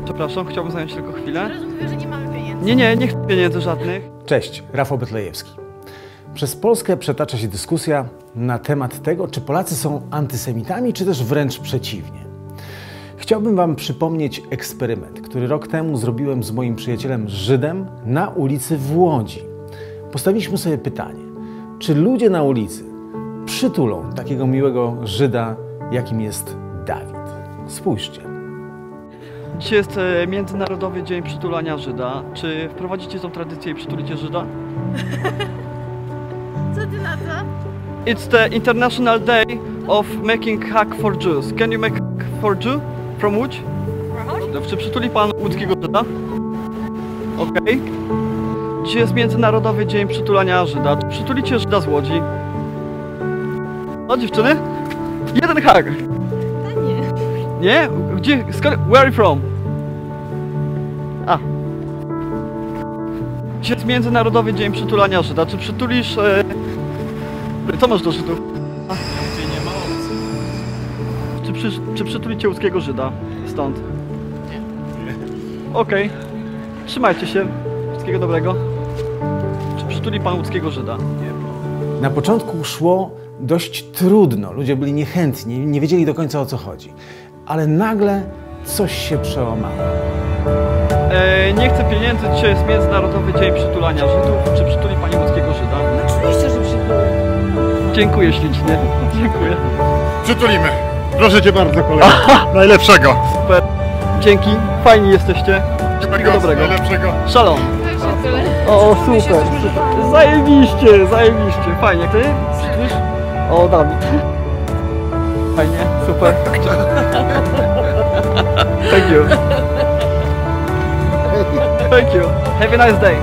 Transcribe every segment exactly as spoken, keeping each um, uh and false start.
Przepraszam, chciałbym zająć tylko chwilę. Teraz mówię, że nie mamy pieniędzy. Nie, nie, nie chcę pieniędzy żadnych. Cześć, Rafał Betlejewski. Przez Polskę przetacza się dyskusja na temat tego, czy Polacy są antysemitami, czy też wręcz przeciwnie. Chciałbym Wam przypomnieć eksperyment, który rok temu zrobiłem z moim przyjacielem Żydem na ulicy w Łodzi. Postawiliśmy sobie pytanie, czy ludzie na ulicy przytulą takiego miłego Żyda, jakim jest Dawid? Spójrzcie. Dzisiaj jest e, Międzynarodowy Dzień Przytulania Żyda. Czy wprowadzicie tą tradycję i przytulicie Żyda? Co ty na to? It's the International Day of making hug for Jews. Can you make hug for Jew? From Łódź? Czy przytuli Pan łódzkiego Żyda? Okej. Okay. Dzisiaj jest Międzynarodowy Dzień Przytulania Żyda. Czy przytulicie Żyda z Łodzi? O, dziewczyny? Jeden hug! No nie. Nie? Gdzie? Skąd? Where are you from? A. Dzisiaj jest Międzynarodowy Dzień Przytulania Żyda. Czy przytulisz... E... Co masz do Żydów? A. Nie ma opcji. Czy, przy, czy przytulicie łódzkiego Żyda? Stąd? Nie. Okej. Okay. Trzymajcie się. Wszystkiego dobrego. Czy przytuli Pan łódzkiego Żyda? Nie. Na początku szło dość trudno, ludzie byli niechętni, nie wiedzieli do końca o co chodzi. Ale nagle coś się przełamało. E, nie chcę pieniędzy, dzisiaj jest Międzynarodowy Dzień Przytulania Żydów. Czy przytuli Pani łódzkiego Żyda? No oczywiście, że przybyłem. Dziękuję ślicznie. Dziękuję. Przytulimy. Proszę Cię bardzo, kolego. Najlepszego. Super. Dzięki. Fajni jesteście. Wszystkiego dobrego. Najlepszego. Shalom. O, super, super. Zajebiście, zajebiście. Fajnie. Ty? Przytulisz? O, Dawid. Fajnie, super. Thank you. Thank you. Have a nice day.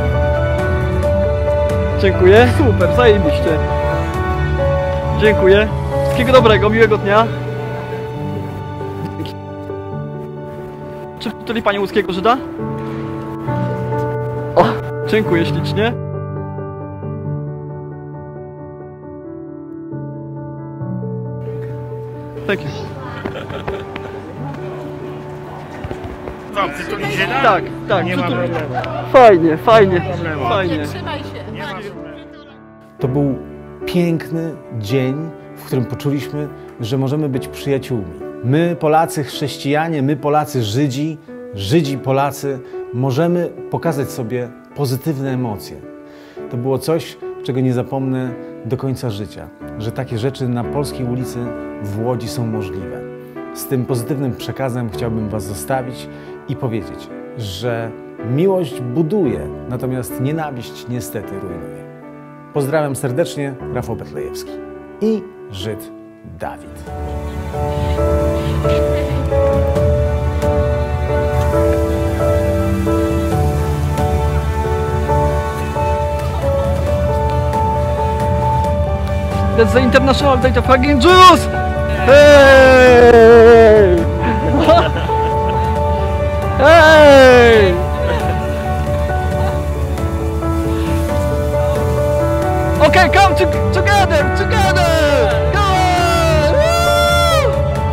Dziękuję. Super, zajebiście. Dziękuję. Wszystkiego dobrego, miłego dnia. Dzięki. Czy przytuli Pani łódzkiego Żyda? O, dziękuję ślicznie. Thank you. Co, przytulicie? Tak, tak. Nie ma przytul- problemu. Fajnie, fajnie, problemu. fajnie. Trzymaj się. Nie ma problemu. To był piękny dzień, w którym poczuliśmy, że możemy być przyjaciółmi. My, Polacy chrześcijanie, my, Polacy Żydzi, Żydzi Polacy, możemy pokazać sobie pozytywne emocje. To było coś, czego nie zapomnę do końca życia, że takie rzeczy na polskiej ulicy w Łodzi są możliwe. Z tym pozytywnym przekazem chciałbym Was zostawić i powiedzieć, że miłość buduje, natomiast nienawiść niestety rujnuje. Pozdrawiam serdecznie, Rafał Betlejewski i Żyd Dawid. That's the International Day of Hugging Jews! Hey! Hey! Okay, come to together, together! Go on! Woo!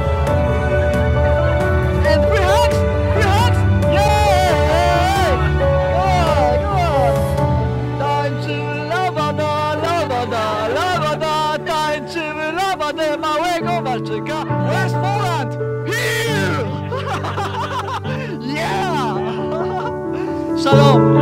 And three hugs, three hugs! Yeah! Go on, go on! Tańczymy lawada, lawada, lawada, tańczymy lawadę małego walczyka. Where's Poland? Here! Yeah! Shalom!